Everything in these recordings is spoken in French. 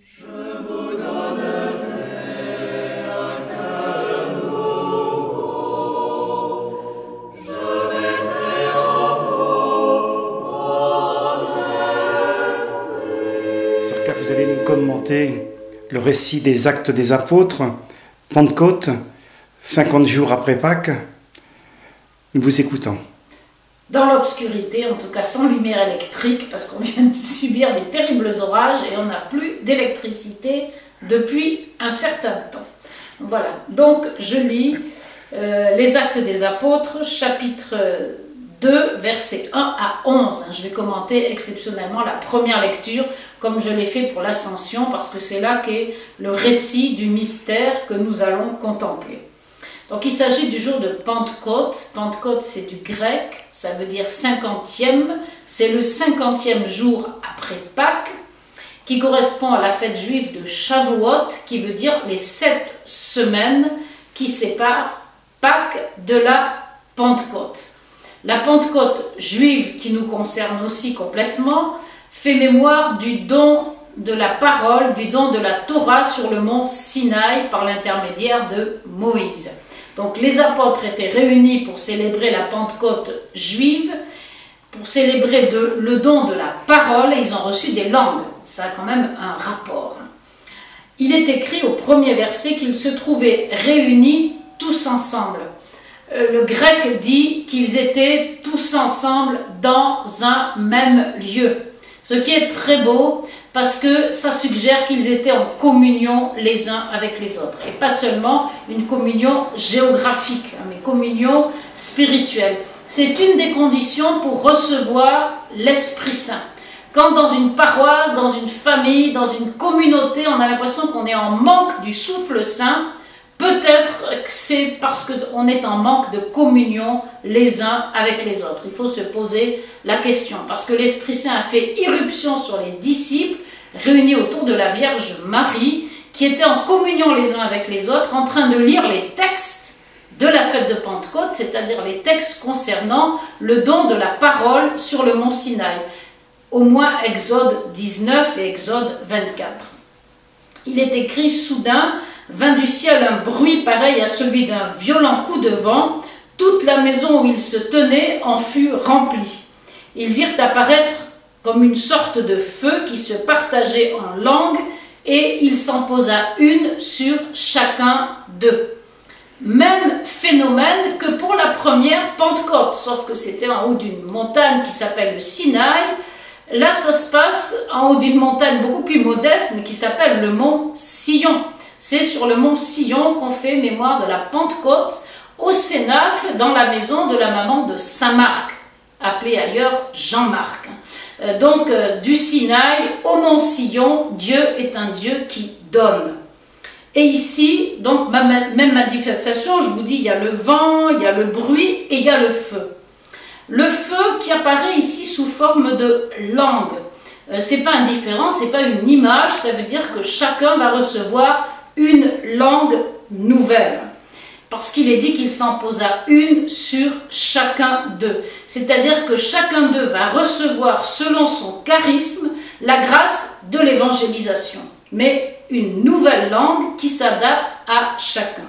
Vous allez nous commenter le récit des Actes des Apôtres, Pentecôte, 50 jours après Pâques. Nous vous écoutons. Dans l'obscurité, en tout cas sans lumière électrique, parce qu'on vient de subir des terribles orages et on n'a plus d'électricité depuis un certain temps. Voilà, donc je lis les Actes des Apôtres, chapitre 2, versets 1 à 11. Je vais commenter exceptionnellement la première lecture, comme je l'ai fait pour l'Ascension, parce que c'est là qu'est le récit du mystère que nous allons contempler. Donc il s'agit du jour de Pentecôte. Pentecôte, c'est du grec, ça veut dire 50e. C'est le 50e jour après Pâques, qui correspond à la fête juive de Shavuot, qui veut dire les 7 semaines qui séparent Pâques de la Pentecôte. La Pentecôte juive, qui nous concerne aussi complètement, fait mémoire du don de la parole, du don de la Torah sur le mont Sinaï par l'intermédiaire de Moïse. Donc les apôtres étaient réunis pour célébrer la Pentecôte juive, pour célébrer le don de la parole, et ils ont reçu des langues. Ça a quand même un rapport. Il est écrit au premier verset qu'ils se trouvaient réunis tous ensemble. Le grec dit qu'ils étaient tous ensemble dans un même lieu. Ce qui est très beau parce que ça suggère qu'ils étaient en communion les uns avec les autres. Et pas seulement une communion géographique, mais communion spirituelle. C'est une des conditions pour recevoir l'Esprit Saint. Quand dans une paroisse, dans une famille, dans une communauté, on a l'impression qu'on est en manque du souffle saint, peut-être que c'est parce qu'on est en manque de communion les uns avec les autres. Il faut se poser la question, parce que l'Esprit Saint a fait irruption sur les disciples, réunis autour de la Vierge Marie, qui étaient en communion les uns avec les autres, en train de lire les textes de la fête de Pentecôte, c'est-à-dire les textes concernant le don de la parole sur le mont Sinaï, au moins Exode 19 et Exode 24. Il est écrit: soudain vint du ciel un bruit pareil à celui d'un violent coup de vent. Toute la maison où ils se tenaient en fut remplie. Ils virent apparaître comme une sorte de feu qui se partageait en langues, et il s'en posa une sur chacun d'eux. Même phénomène que pour la première Pentecôte, sauf que c'était en haut d'une montagne qui s'appelle le Sinaï. Là, ça se passe en haut d'une montagne beaucoup plus modeste, mais qui s'appelle le mont Sion. C'est sur le mont Sion qu'on fait mémoire de la Pentecôte au Cénacle, dans la maison de la maman de Saint Marc, appelée ailleurs Jean-Marc. Donc du Sinaï au mont Sion, Dieu est un Dieu qui donne. Et ici, donc même manifestation, je vous dis, il y a le vent, il y a le bruit et il y a le feu. Le feu qui apparaît ici sous forme de langue. C'est pas indifférent, c'est pas une image, ça veut dire que chacun va recevoir une langue nouvelle. Parce qu'il est dit qu'il s'en posa une sur chacun d'eux. C'est-à-dire que chacun d'eux va recevoir, selon son charisme, la grâce de l'évangélisation. Mais une nouvelle langue qui s'adapte à chacun.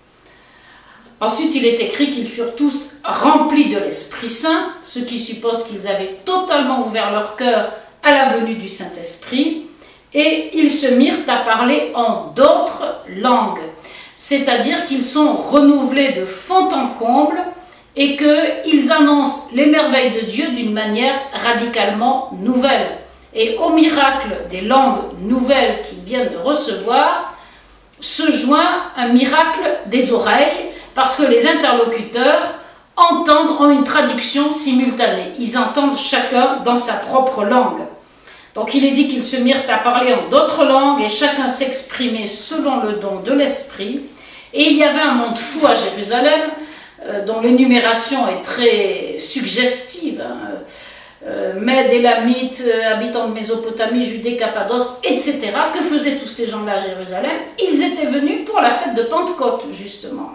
Ensuite, il est écrit qu'ils furent tous remplis de l'Esprit Saint, ce qui suppose qu'ils avaient totalement ouvert leur cœur à la venue du Saint-Esprit, et ils se mirent à parler en d'autres langues. C'est-à-dire qu'ils sont renouvelés de fond en comble et qu'ils annoncent les merveilles de Dieu d'une manière radicalement nouvelle. Et au miracle des langues nouvelles qu'ils viennent de recevoir, se joint un miracle des oreilles, parce que les interlocuteurs ont une traduction simultanée. Ils entendent chacun dans sa propre langue. Donc il est dit qu'ils se mirent à parler en d'autres langues et chacun s'exprimait selon le don de l'Esprit. Et il y avait un monde fou à Jérusalem, dont l'énumération est très suggestive. Mèdes, Élamites, habitants de Mésopotamie, Judée, Cappadoce, etc. Que faisaient tous ces gens-là à Jérusalem? Ils étaient venus pour la fête de Pentecôte, justement.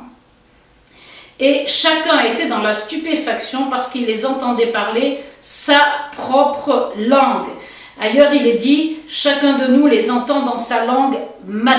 Et chacun était dans la stupéfaction parce qu'il les entendait parler sa propre langue. Ailleurs, il est dit « Chacun de nous les entend dans sa langue maternelle ».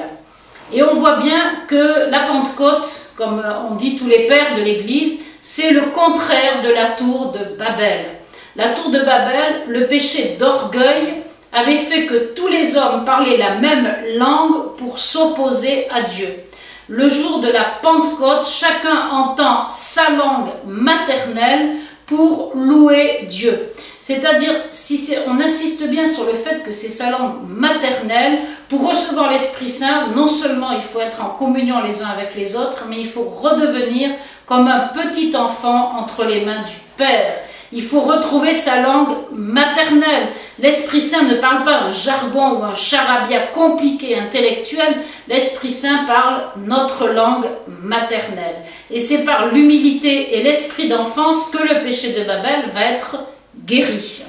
Et on voit bien que la Pentecôte, comme on dit tous les pères de l'Église, c'est le contraire de la tour de Babel. La tour de Babel, le péché d'orgueil, avait fait que tous les hommes parlaient la même langue pour s'opposer à Dieu. Le jour de la Pentecôte, chacun entend sa langue maternelle pour louer Dieu. C'est-à-dire, on insiste bien sur le fait que c'est sa langue maternelle. Pour recevoir l'Esprit Saint, non seulement il faut être en communion les uns avec les autres, mais il faut redevenir comme un petit enfant entre les mains du Père. Il faut retrouver sa langue maternelle. L'Esprit Saint ne parle pas un jargon ou un charabia compliqué, intellectuel. L'Esprit Saint parle notre langue maternelle. Et c'est par l'humilité et l'esprit d'enfance que le péché de Babel va être guéri.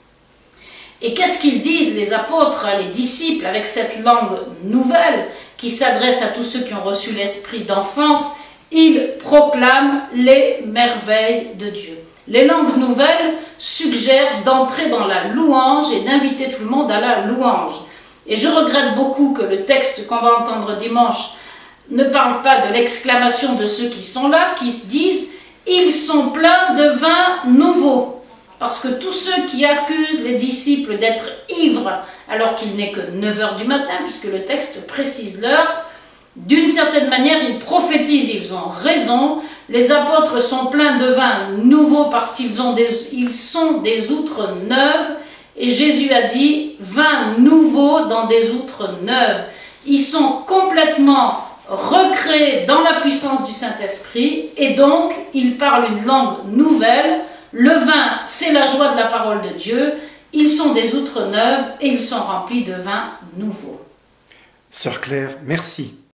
Et qu'est-ce qu'ils disent les apôtres, les disciples, avec cette langue nouvelle qui s'adresse à tous ceux qui ont reçu l'esprit d'enfance? Ils proclament les merveilles de Dieu. Les langues nouvelles suggèrent d'entrer dans la louange et d'inviter tout le monde à la louange. Et je regrette beaucoup que le texte qu'on va entendre dimanche ne parle pas de l'exclamation de ceux qui sont là, qui se disent « Ils sont pleins de vin nouveau ». Parce que tous ceux qui accusent les disciples d'être ivres alors qu'il n'est que 9 h du matin, puisque le texte précise l'heure, d'une certaine manière, ils prophétisent, ils ont raison. Les apôtres sont pleins de vin nouveau parce qu'ils sont des outres neuves. Et Jésus a dit, vin nouveau dans des outres neuves. Ils sont complètement recréés dans la puissance du Saint-Esprit et donc ils parlent une langue nouvelle. Le vin, c'est la joie de la parole de Dieu. Ils sont des outres neuves et ils sont remplis de vin nouveau. Sœur Claire, merci.